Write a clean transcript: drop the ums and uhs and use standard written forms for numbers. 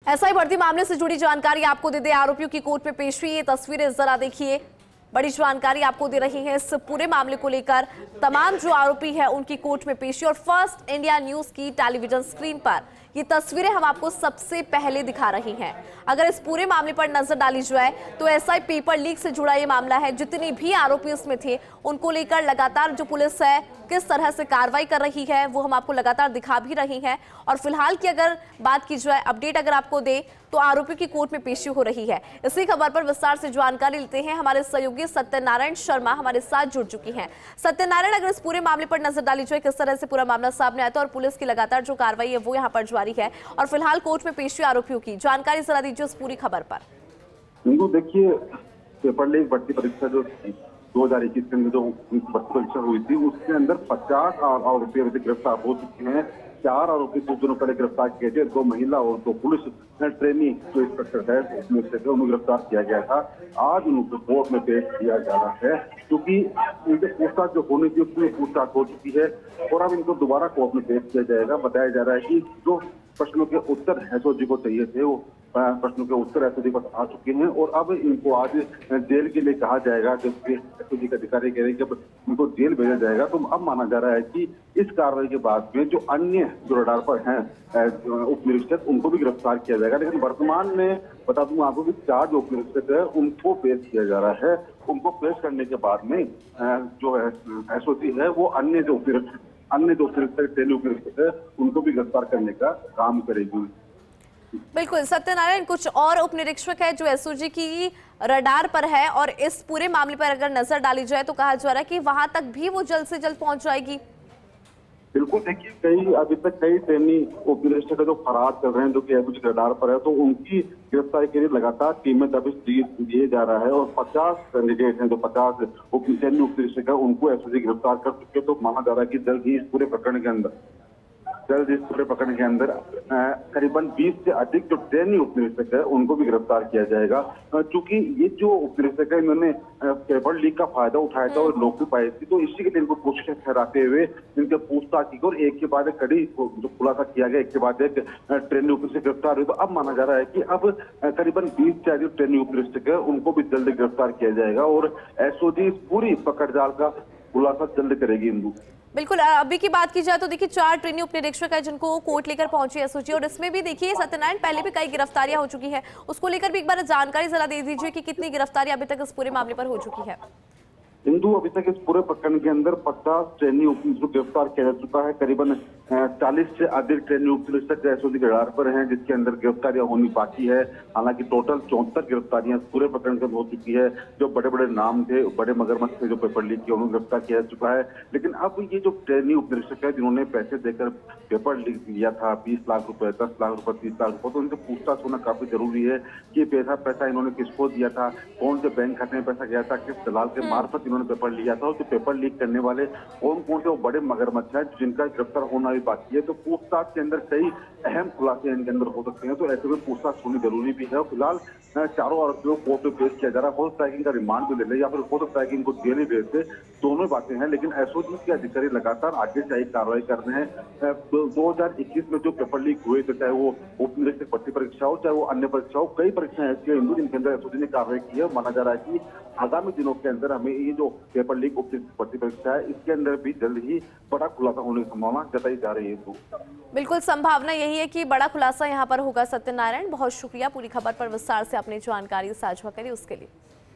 SI भर्ती मामले से जुड़ी जानकारी आपको दे दे। आरोपियों की कोर्ट में पेश हुई ये तस्वीरें जरा देखिए। बड़ी जानकारी आपको दे रही है इस पूरे मामले को लेकर। तमाम जो आरोपी है उनकी कोर्ट में पेशी और फर्स्ट इंडिया न्यूज की टेलीविजन स्क्रीन पर ये तस्वीरें हम आपको सबसे पहले दिखा रही हैं। अगर इस पूरे मामले पर नजर डाली जाए तो एसआई पेपर लीक से जुड़ा ये मामला है। जितने भी आरोपी इसमें थे उनको लेकर लगातार जो पुलिस है किस तरह से कार्रवाई कर रही है वो हम आपको लगातार दिखा भी रही हैं। और फिलहाल की अगर बात की जाए, अपडेट अगर आपको दे तो आरोपी की कोर्ट में पेशी हो रही है। इसी खबर पर विस्तार से जानकारी लेते हैं। हमारे सहयोगी सत्यनारायण शर्मा हमारे साथ जुड़ चुकी हैं। सत्यनारायण, अगर इस पूरे मामले पर नजर डाली जाए, किस तरह से पूरा मामला सामने आया था और पुलिस की लगातार जो कार्रवाई है वो यहाँ पर जारी है और फिलहाल कोर्ट में पेशी आरोपियों की जानकारी जरा दीजिए उस पूरी खबर पर। देखिए, पेपर लीक भर्ती परीक्षा जो 2021 के अंदर जो भर्ती परीक्षा हुई थी उसके अंदर 50 आरोपी अभी तक गिरफ्तार हो चुके हैं। 4 आरोपी कुछ दिनों पहले गिरफ्तार किए थे, 2 महिला और 2 पुलिस ट्रेनी जो इंस्पेक्टर है उन्हें गिरफ्तार किया गया था। आज उनको कोर्ट में पेश किया जा रहा है क्योंकि इनके पूछताछ जो होनी थी उसमें पूछताछ हो चुकी है और अब इनको दोबारा कोर्ट में पेश किया जाएगा। बताया जा रहा है कि जो प्रश्नों के उत्तर एसओजी को चाहिए थे वो प्रश्नों के उत्तर एसओजी को आ चुके हैं और अब इनको आज जेल के लिए कहा जाएगा। जबकि एसओजी के अधिकारी कह रहे हैं कि अब इनको जेल भेजा जाएगा। तो अब माना जा रहा है कि इस कार्रवाई के बाद में जो अन्य जो रडार पर हैं उप निरीक्षक उनको भी गिरफ्तार किया जाएगा। लेकिन वर्तमान में बता दूं आपको कि 4 जो उप निरीक्षक है उनको पेश किया जा रहा है। उनको पेश करने के बाद में जो है एसओजी है वो अन्य जो ट्रेनी उप निरीक्षक है उनको भी गिरफ्तार करने का काम करेगी। बिल्कुल सत्यनारायण, कुछ और उप निरीक्षक है जो एसओजी की रडार पर है और इस पूरे मामले पर अगर नजर डाली जाए तो कहा जा रहा है कि वहां तक भी वो जल्द से जल्द पहुंच जाएगी। बिल्कुल, देखिए अभी तक कई ट्रेनी उप निरीक्षक जो फरार कर रहे हैं जो कि एसओजी के रडार पर है, तो उनकी गिरफ्तारी के लिए लगातार टीमें दबिश दिए जा रहा है और 50 कैंडिडेट हैं जो 50 ट्रेनी उप निरीक्षक है उनको एसओजी गिरफ्तार कर चुके। तो माना जा रहा है कि जल्द ही इस पूरे प्रकरण के अंदर करीबन 20 से अधिक जो ट्रेनी उप निरीक्षक है उनको भी गिरफ्तार किया जाएगा। क्योंकि ये जो उप निरीक्षक है इन्होंने पेपर लीक का फायदा उठाया था और लोग भी पाए थे, तो इसी के लिए इनको कोशिशें ठहराते हुए इनके पूछताछ की और एक के बाद एक कड़ी जो खुलासा किया गया, एक के बाद एक ट्रेनी उप निरीक्षक गिरफ्तार हुए। तो अब माना जा रहा है कि अब करीबन 20 से अधिक ट्रेनी उप निरीक्षक है उनको भी जल्द गिरफ्तार किया जाएगा और एसओजी पूरी पकड़ जाल का खुलासा जल्द करेगी। इंदु, बिल्कुल, अभी की बात की जाए तो देखिए 4 ट्रेनी उप निरीक्षक है जिनको कोर्ट लेकर पहुंची एसओजी और इसमें भी देखिए सत्यनारायण पहले भी कई गिरफ्तारियां हो चुकी है। उसको लेकर भी एक बार जानकारी जरा दे दीजिए कि कितनी गिरफ्तारियां अभी तक इस पूरे मामले पर हो चुकी है। हिंदू, अभी तक इस पूरे प्रकरण के अंदर 50 ट्रेनी उप निरीक्षक गिरफ्तार किया जा चुका है। करीबन 40 से अधिक ट्रेनी उप निरीक्षक एसओजी के रडार पर हैं जिसके अंदर गिरफ्तारियां होनी बाकी है। हालांकि टोटल 74 गिरफ्तारियां पूरे प्रकरण में हो चुकी है। जो बड़े बड़े नाम थे, बड़े मगरमच्छ थे जो पेपर लीक किए उन्हें गिरफ्तार किया जा चुका है। लेकिन अब ये जो ट्रेनी उप निरीक्षक है जिन्होंने पैसे देकर पेपर लीक लिया था 20 लाख रुपए, 10 लाख रुपए, 30 लाख रुपए, तो उनसे पूछताछ होना काफी जरूरी है कि पैसा इन्होंने किसको दिया था, कौन से बैंक खाते में पैसा गया था, किस दलाल के मार्फत इन्होंने पेपर लिया था और जो पेपर लीक करने वाले कौन कौन से वो बड़े मगरमच्छ हैं जिनका गिरफ्तार होना भी बाकी है। तो पूछताछ के अंदर कई अहम खुलासे इनके अंदर हो सकते हैं, तो ऐसे में पूछताछ होनी जरूरी भी है। फिलहाल चारों आरोपियों को कोर्ट में पेश किया जा रहा है। हो सकता है कि इनका रिमांड भी ले ले या फिर हो सकता है कि इनको जेल ही भेज दे, दोनों बातें हैं। लेकिन एसओजी के अधिकारी लगातार आगे से कार्रवाई कर रहे हैं। 2021 में जो पेपर लीक हुए थे, चाहे वो उप निरीक्षक भर्ती परीक्षा हो चाहे वो अन्य परीक्षा हो, कई परीक्षाएं ऐसी है जिनके अंदर एसओजी ने कार्रवाई की है। माना जा रहा है कि आगामी दिनों के अंदर हमें ये जो पेपर लीक उप भर्ती परीक्षा है इसके अंदर भी जल्द ही बड़ा खुलासा होने की संभावना जताई जा रही है। बिल्कुल, संभावना यही है कि बड़ा खुलासा यहाँ पर होगा। सत्यनारायण, बहुत शुक्रिया पूरी खबर पर विस्तार से अपनी जानकारी साझा करी उसके लिए।